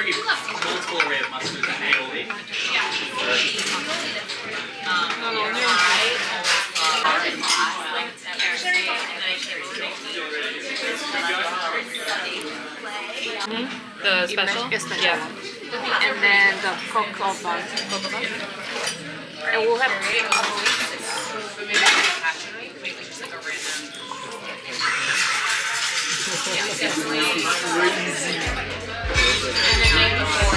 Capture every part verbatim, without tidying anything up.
pretty multiple array of mustards and aioli. Yeah. Mm-hmm. The special? special? Yeah. And then the cocoa bun. Cocoa bun? And we'll have maybe like a passion week, maybe just like a random. Yeah, definitely. And then maybe four.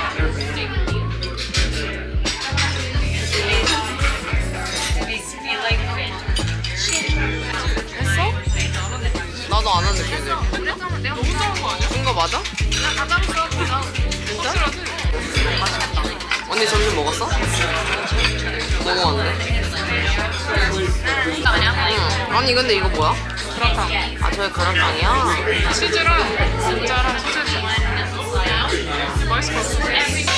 나도 안 하는 느낌인데. 내가 너무 작은 거 아니야? 준 거 맞아? 나 잡았어. 진짜? 맛있겠다. 언니 점심 먹었어? 뭐 먹었는데? 아니야? 응. 아니 근데 이거 뭐야? 그라탕. 아 저게 그라탕이야? 치즈랑 진짜랑 소세지. 맛있을 것 같아.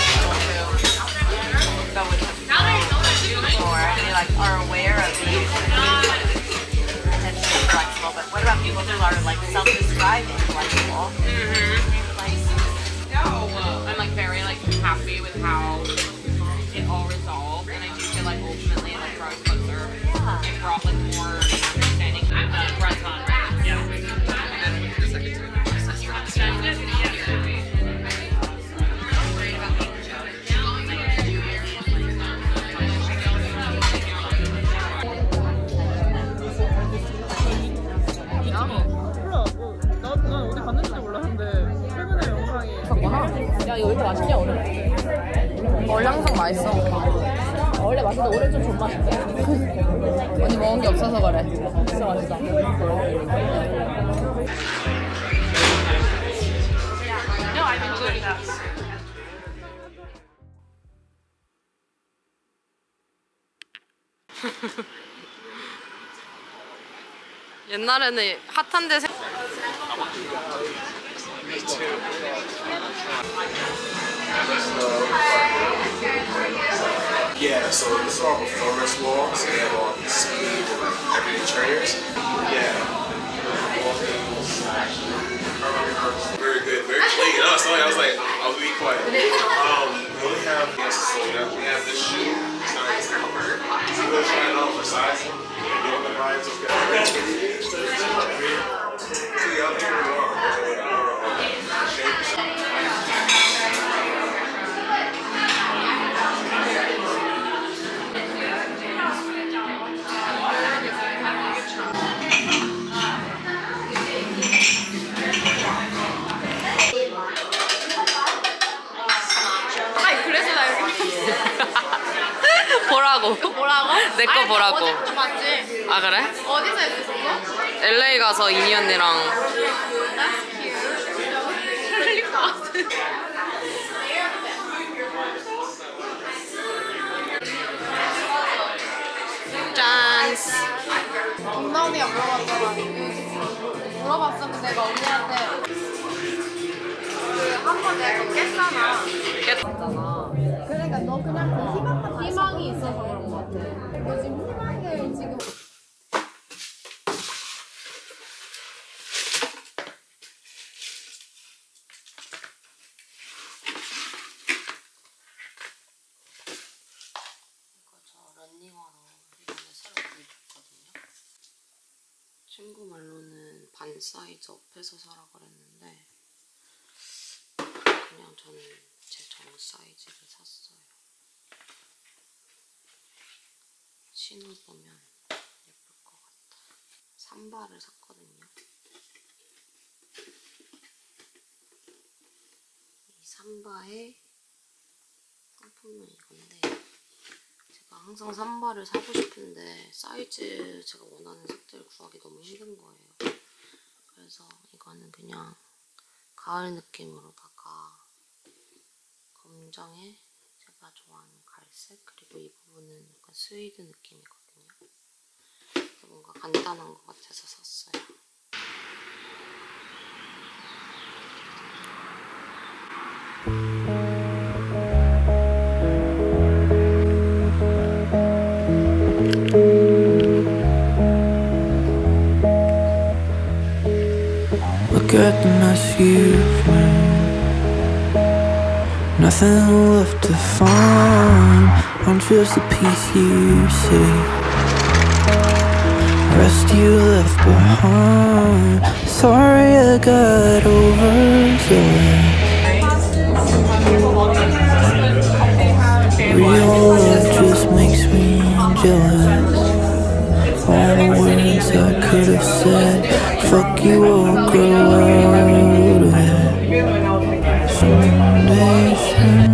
Like are aware of these and flexible, but what about people who are like self-described inflexible? Mm-hmm. No, I'm like very like happy with how it all resolved, and I do feel like ultimately it like brought us closer. Yeah. It brought like more understanding. I'm uh, gratin, right? Yeah. 야 이거 왜 이렇게 맛있냐 원래? 원래 항상 맛있어. 원래 맛있는데 올해 좀 존맛인데? 언니 먹은 게 없어서 그래. 진짜 맛있다. No, I've enjoyed that. 옛날에는 핫한데 생... Yeah, so this is our performance wall, so we have all these speed and like everyday trainers. Yeah. Very good, very clean. I was, I was like, I'll be quiet. Um, we only have, yes, so we have, we have this shoe. It's nice comfort. So we'll try it on for size. You know the vibes, okay. See, I'll do it wrong. 보라고. 뭐라고? 내 거 보라고. 어제부터 봤지? 아 그래? 어디서 했었어? 엘에이 가서 이니 언니랑. That's cute. 흘릴 것 같아. 짠. 엄마 언니가 물어봤잖아. 물어봤었는데 내가 언니한테 그 한 번 내가 깼잖아. 깼잖아. 그러니까 너 그냥 그 희망만 희망이 있어서 그런 것 같아. 너 지금 희망을 지금 이거 저 런닝화로 이번에 새로 구입했거든요. 친구 말로는 반 사이즈 업해서 사라 그랬는데 그냥 저는 제 정 사이즈를 샀어요. 신어보면 예쁠 것 같아. 삼바를 샀거든요. 이 삼바의 상품은 이건데 제가 항상 삼바를 사고 싶은데 사이즈 제가 원하는 색들을 구하기 너무 힘든 거예요. 그래서 이거는 그냥 가을 느낌으로다가 검정에 제가 좋아하는 갈색, 그리고 이 부분은 약간 스웨이드 느낌이거든요. 뭔가 간단한 것 같아서 샀어요. Look at the mess you've made. Nothing left to find. I'm just a piece you see. Rest you left behind. Sorry I got overzealous. Real love just makes me jealous. All the words I could have said, fuck you, I'll grow out of it someday soon.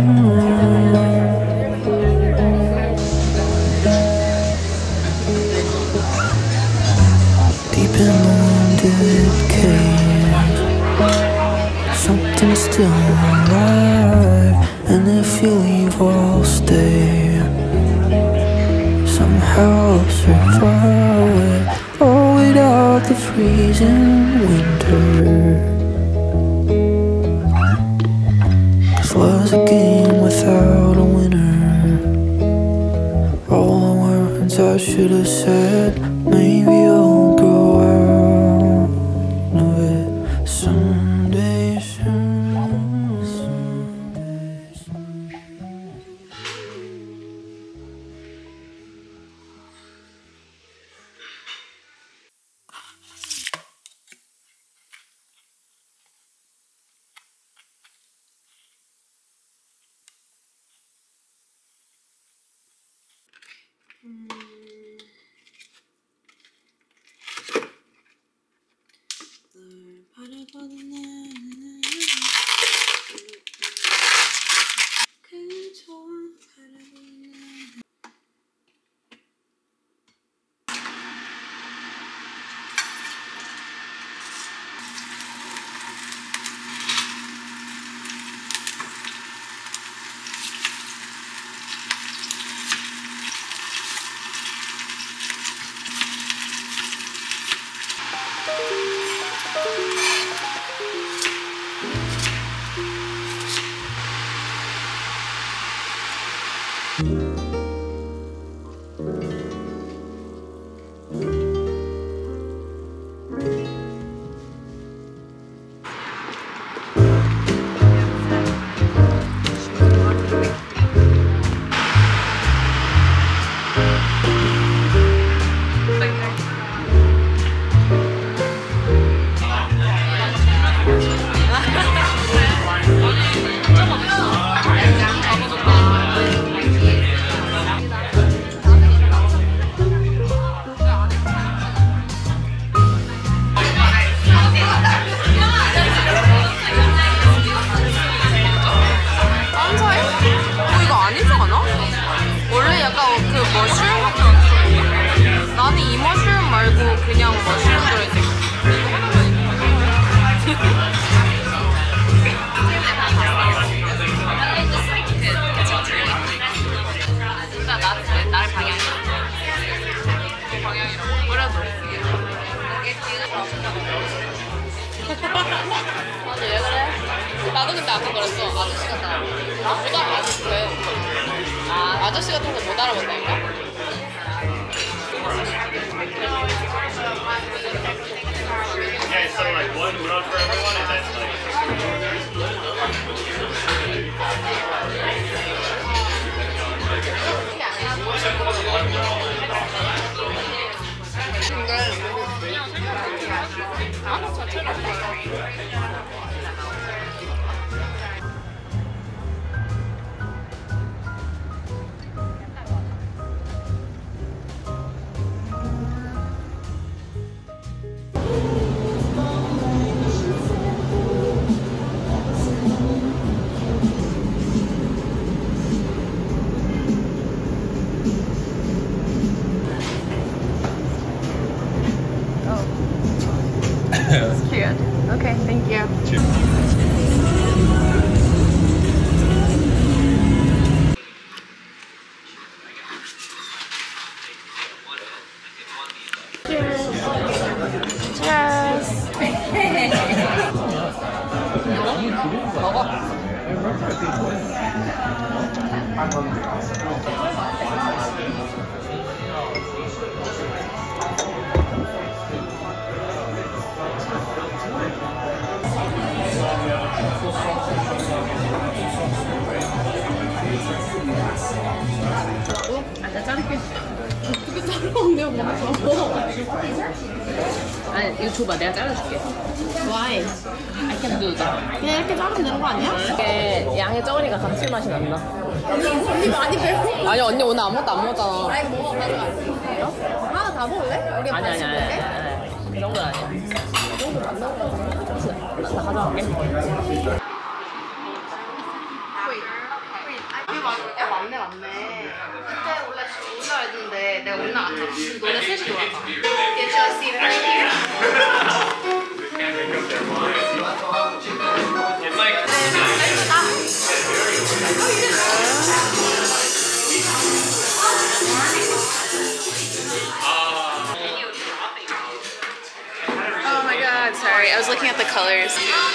Deep in the wounded cage, something's still alive, and if you leave I'll stay. Somehow I'll survive, oh, without the freezing winter. Cause love's a game without a winner. All the words I should have said, maybe I'll grow out of it someday soon. 아니 왜 그래? 나도 근데 아까 그랬어. 아저씨 같다. 못 알아. 아저씨 왜? 아 아저씨 같아서 못 알아본다니까? Yeah, so like one udon for everyone, and that's like. Cute. Okay, thank you. 아, 나 자를게. 어떻게 자르는데 뭐 잡어? 아니 이거 줘봐, 내가 잘라줄게. Why? I can do that. 그냥 이렇게 자르면 되는 거 아니야? 이게 양의 적으니까 감칠맛이 난다. 언니, 언니 많이 배워. 아니 언니 오늘 아무것도 안 먹었잖아. 아니, 뭐, 가져가. 하나 다 먹을래? 우리 아니 아니 아니 먹을래? 아니 그 정도는 아니야. 그 정도 만나는 거 같아. 나, 나 가져갈게. 야, 맞네, 맞네. 그때 원래 올라야 했는데 내가 올라 안 했어. 너네 셋이 올라가. Get your seat right here. It's like Oh my god, sorry. I was looking at the colors.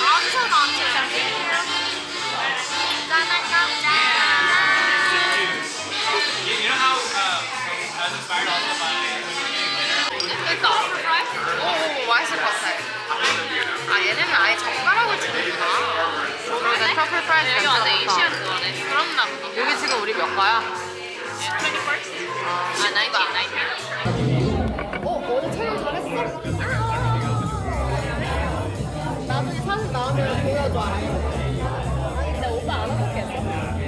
you know how um, I was inspired also by 그러니까. 오, 맛있을 것 같아. 아, 얘네는 아예 젓가락을 주는구나. 그러니까 트러플 프라이즈 여기 완전 에이시안 그거네. 그렇나 보다. 여기 지금 우리 몇 가야? 아, 나인틴, 나인틴. 어, 어제 촬영 잘했어? 나중에 사진 나오면 보여줘. 아니, 근데 오빠 안 어떻게 했어?